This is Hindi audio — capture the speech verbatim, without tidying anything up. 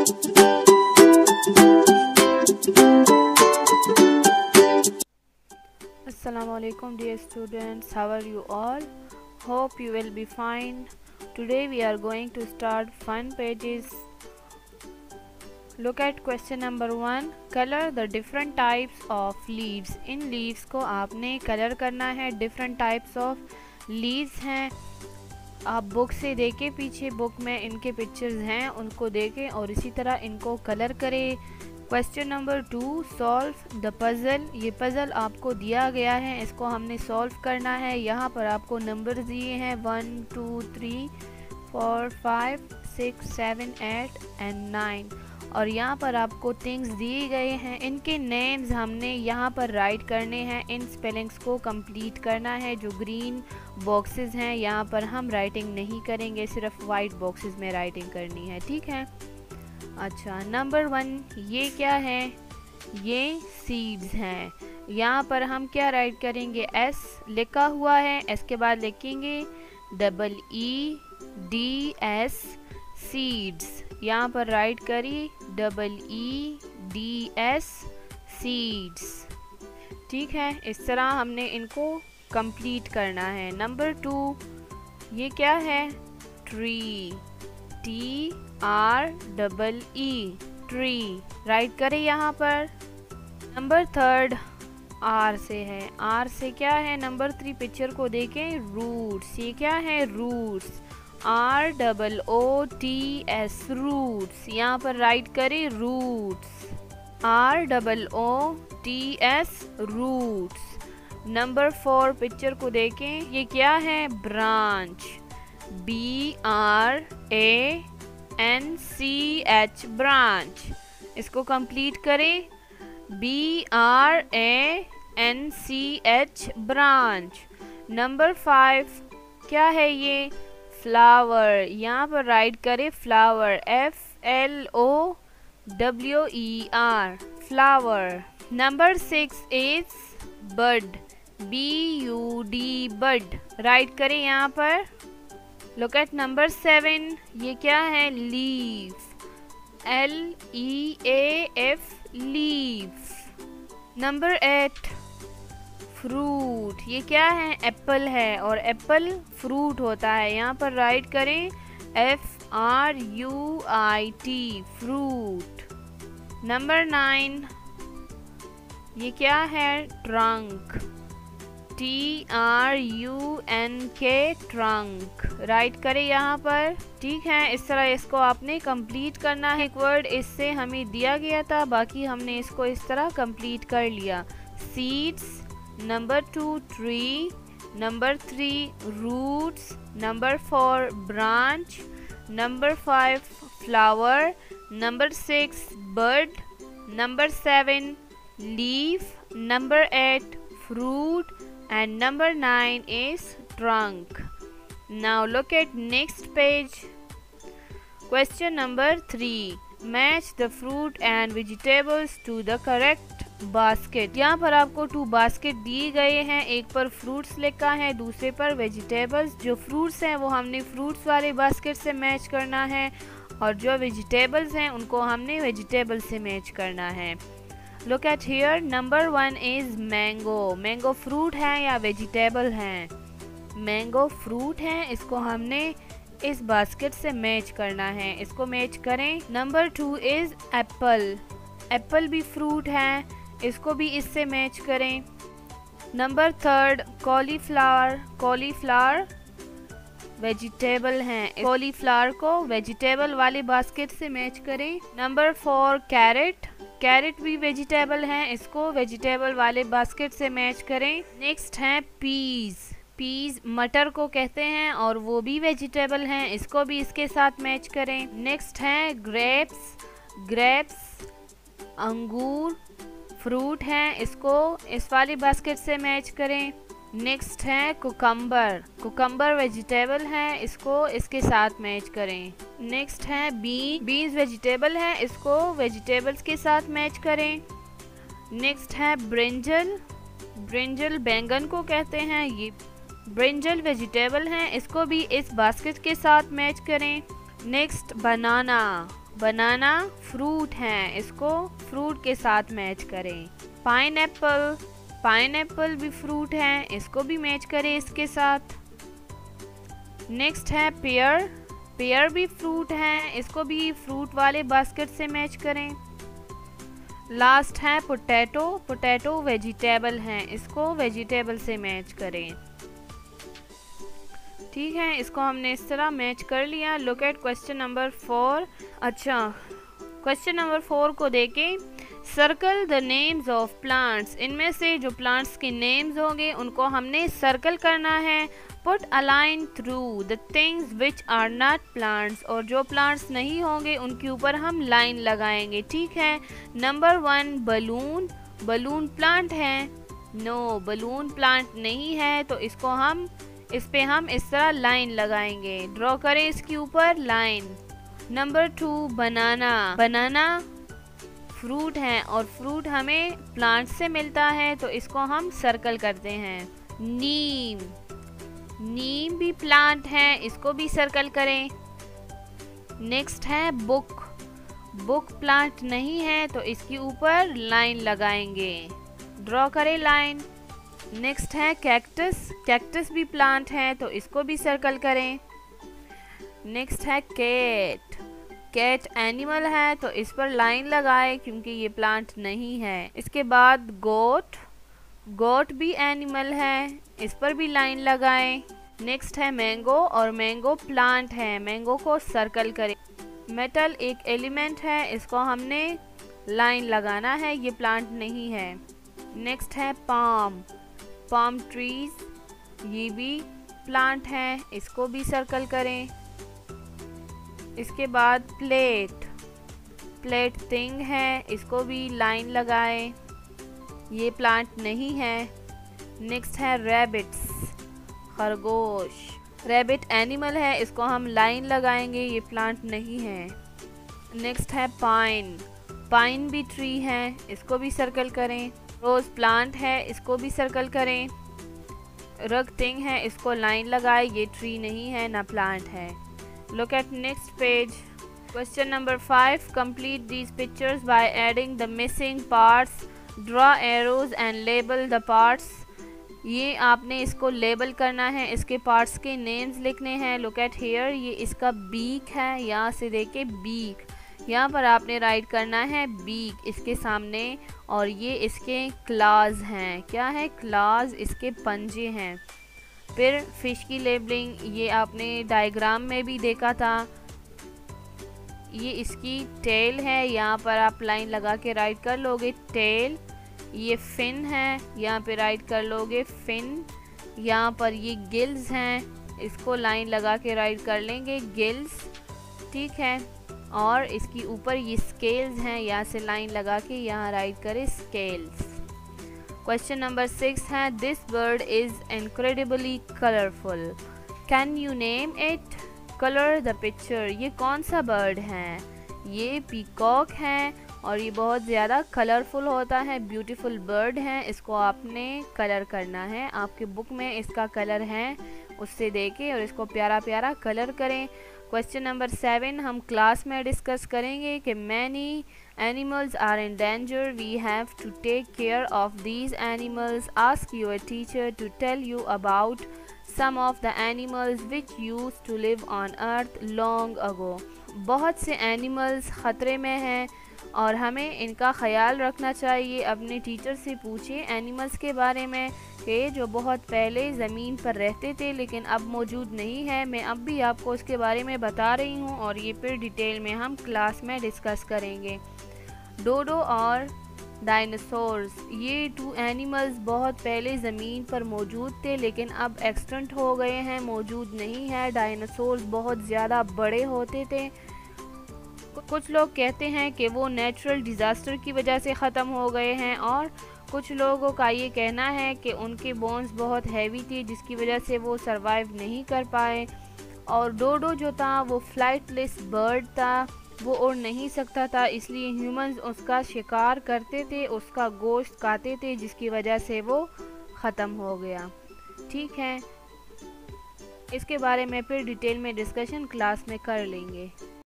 Assalamualaikum dear students, how are you all? Hope you will be fine. Today we are going to start fun pages. Look at question number one. Color the different types of leaves. In leaves को आपने color करना है. Different types of leaves हैं. आप बुक से देखें, पीछे बुक में इनके पिक्चर्स हैं, उनको देखें और इसी तरह इनको कलर करें. Question number two, solve the puzzle. ये पज़ल आपको दिया गया है, इसको हमने सॉल्व करना है. यहाँ पर आपको नंबर दिए हैं one two three four five six seven eight and nine और यहाँ पर आपको थिंग्स दिए गए हैं. इनके नेम्स हमने यहाँ पर राइट करने हैं. इन स्पेलिंग्स को कंप्लीट करना है. जो ग्रीन बॉक्सेस हैं यहाँ पर हम राइटिंग नहीं करेंगे, सिर्फ वाइट बॉक्सेस में राइटिंग करनी है. ठीक है. अच्छा, नंबर वन, ये क्या है? ये सीड्स हैं. यहाँ पर हम क्या राइट करेंगे? एस लिखा हुआ है, एस के बाद लिखेंगे double E D S, seeds. यहाँ पर राइट करिए double E D S, seeds. ठीक है, इस तरह हमने इनको कंप्लीट करना है. नंबर टू, ये क्या है? Tree, T R double E, tree. Write करें यहाँ पर. नंबर थर्ड, आर से है. आर से क्या है? नंबर थ्री पिक्चर को देखें, रूट्स. ये क्या है? Roots, R double O T S, roots. यहाँ पर राइट करें roots, R double O T S, roots. Number four picture को देखें, ये क्या है? Branch, B R A N C H, branch. इसको कंप्लीट करें, B R A N C H, branch. Number five, क्या है ये? फ्लावर. यहाँ पर राइट करें flower, F L O W E R, flower. Number six is bud, B U D, bud. Write करें यहाँ पर. लुक एट नंबर सेवन, ये क्या है? Leaf, L E A F, leaf. Number eight, fruit. ये क्या है? एप्पल है और एप्पल फ्रूट होता है. यहाँ पर राइट करें F R U I T, fruit. Number nine, ये क्या है? Trunk, T R U N K, trunk. Write करें यहाँ पर. ठीक है, इस तरह इसको आपने कंप्लीट करना है. एक वर्ड इससे हमें दिया गया था, बाकी हमने इसको इस तरह कंप्लीट कर लिया. Seeds, number two tree, number three roots, number four branch, number five flower, number six bird, number seven leaf, number eight fruit, and number nine is trunk. Now look at next page. Question number three. Match the fruit and vegetables to the correct basket. यहाँ पर आपको टू बास्केट दिए गए हैं. एक पर फ्रूट्स लिखा है, दूसरे पर वेजिटेबल्स. जो फ्रूट्स हैं वो हमने फ्रूट्स वाले बास्केट से मैच करना है और जो वेजिटेबल्स हैं उनको हमने वेजिटेबल से मैच करना है. Look at here. Number one is mango. Mango fruit है या vegetable है? Mango fruit है. इसको हमने इस बास्केट से मैच करना है. इसको मैच करें. Number two is apple. Apple भी fruit है, इसको भी इससे मैच करें. Number third cauliflower. Cauliflower vegetable हैं. कॉलीफ्लावर को वेजिटेबल वाले बास्केट से मैच करें. Number four carrot. कैरेट भी वेजिटेबल हैं, इसको वेजिटेबल वाले बास्केट से मैच करें. नेक्स्ट है पीज. पीज मटर को कहते हैं और वो भी वेजिटेबल हैं, इसको भी इसके साथ मैच करें. नेक्स्ट है ग्रेप्स. ग्रेप्स अंगूर फ्रूट हैं, इसको इस वाली बास्केट से मैच करें. नेक्स्ट है कुकम्बर. कुकम्बर वेजिटेबल है, इसको इसके साथ मैच करें. नेक्स्ट है बीन. बीन्स वेजिटेबल है, इसको वेजिटेबल्स के साथ मैच करें. नेक्स्ट है ब्रिंजल. ब्रिंजल बैंगन को कहते हैं, ये ब्रिंजल वेजिटेबल हैं, इसको भी इस बास्केट के साथ मैच करें. नेक्स्ट बनाना. बनाना फ्रूट है, इसको फ्रूट के साथ मैच करें। पाइनएप्पल, पाइनएप्पल भी फ्रूट है, इसको भी मैच करें इसके साथ। नेक्स्ट है पेयर, पेयर भी फ्रूट है, इसको भी फ्रूट वाले बास्केट से मैच करें। लास्ट है पोटैटो, पोटैटो वेजिटेबल है, इसको वेजिटेबल से मैच करें। ठीक है, इसको हमने इस तरह मैच कर लिया। Look at question number four. अच्छा, क्वेश्चन नंबर फोर को देखें। Circle the names of plants, इनमें से जो प्लांट्स के नेम्स होंगे उनको हमने सर्कल करना है। Put a line through the things which are not plants, और जो प्लांट्स नहीं होंगे उनके ऊपर हम लाइन लगाएंगे। ठीक है, number one balloon, balloon plant है? नो, बलून प्लांट नहीं है, तो इसको हम इस पे हम इस तरह लाइन लगाएंगे। ड्रॉ करें इसके ऊपर line. Number two banana, banana fruit है और फ्रूट हमें प्लांट से मिलता है, तो इसको हम सर्कल करते हैं। नीम, नीम भी प्लांट है, इसको भी सर्कल करें। नेक्स्ट है बुक, बुक प्लांट नहीं है, तो इसके ऊपर लाइन लगाएंगे। ड्रॉ करें लाइन। नेक्स्ट है कैक्टस, कैक्टस भी प्लांट है, तो इसको भी सर्कल करें। नेक्स्ट है कैट, कैट एनिमल है, तो इस पर लाइन लगाए क्योंकि ये प्लांट नहीं है। इसके बाद गोट, गोट भी एनिमल है, इस पर भी लाइन लगाएं। नेक्स्ट है मैंगो, और मैंगो प्लांट है, मैंगो को सर्कल करें। मेटल एक एलिमेंट है, इसको हमने लाइन लगाना है, ये प्लांट नहीं है। नेक्स्ट है पाम, पाम ट्रीज, ये भी प्लांट है, इसको भी सर्कल करें। इसके बाद प्लेट, प्लेट थिंग है, इसको भी लाइन लगाएं, ये प्लांट नहीं है। नेक्स्ट है रैबिट्स, खरगोश, रैबिट एनिमल है, इसको हम लाइन लगाएंगे, ये प्लांट नहीं है। नेक्स्ट है पाइन, पाइन भी ट्री है, इसको भी सर्कल करें। रोज प्लांट है, इसको भी सर्कल करें। रग थिंग है, इसको लाइन लगाए, ये ट्री नहीं है ना प्लांट है। Look at next page. Question number five, complete these pictures by adding the missing parts, draw arrows and label the parts. ये आपने इसको लेबल करना है, इसके पार्ट्स के नेम्स लिखने हैं। लुक एट हियर, ये इसका बीक है, यहाँ से देखे बीक, यहाँ पर आपने राइट करना है बीक इसके सामने, और ये इसके क्लाज हैं। क्या है? क्लाज, इसके पंजे हैं। फिर फिश की लेबलिंग, ये आपने डायग्राम में भी देखा था, ये इसकी टेल है, यहाँ पर आप लाइन लगा के राइट कर लोगे टेल। ये फिन है, यहाँ पे राइट कर लोगे फिन। यहाँ पर ये गिल्स हैं, इसको लाइन लगा के राइट कर लेंगे गिल्स। ठीक है, और इसकी ऊपर ये स्केल्स हैं, यहाँ से लाइन लगा के यहाँ राइट करें स्केल्स। क्वेश्चन नंबर सिक्स है, this bird is incredibly colourful, can you name it, colour the picture. ये कौन सा बर्ड है? ये पीकॉक है, और ये बहुत ज़्यादा कलरफुल होता है, ब्यूटीफुल बर्ड है, इसको आपने कलर करना है। आपके बुक में इसका कलर है, उससे देखें और इसको प्यारा प्यारा कलर करें। क्वेश्चन नंबर सेवन हम क्लास में डिस्कस करेंगे कि many animals are in danger, we have to take care of these animals, ask your teacher to tell you about some of the animals which use to live on earth long ago. बहुत से एनिमल्स ख़तरे में हैं और हमें इनका ख्याल रखना चाहिए। अपने टीचर से पूछिए एनिमल्स के बारे में कि जो बहुत पहले ज़मीन पर रहते थे लेकिन अब मौजूद नहीं है। मैं अब भी आपको इसके बारे में बता रही हूँ और ये फिर डिटेल में हम क्लास में डिस्कस करेंगे। डोडो और डायनासोर्स, ये टू एनिमल्स बहुत पहले ज़मीन पर मौजूद थे लेकिन अब एक्सटेंट हो गए हैं, मौजूद नहीं है। डायनासोर्स बहुत ज़्यादा बड़े होते थे। कुछ लोग कहते हैं कि वो नेचुरल डिज़ास्टर की वजह से ख़त्म हो गए हैं और कुछ लोगों का ये कहना है कि उनके बोन्स बहुत हैवी थे जिसकी वजह से वो सरवाइव नहीं कर पाए। और डोडो जो था वो फ्लाइटलेस बर्ड था, वो उड़ नहीं सकता था, इसलिए ह्यूमंस उसका शिकार करते थे, उसका गोश्त खाते थे जिसकी वजह से वो ख़त्म हो गया। ठीक है, इसके बारे में फिर डिटेल में डिस्कशन क्लास में कर लेंगे।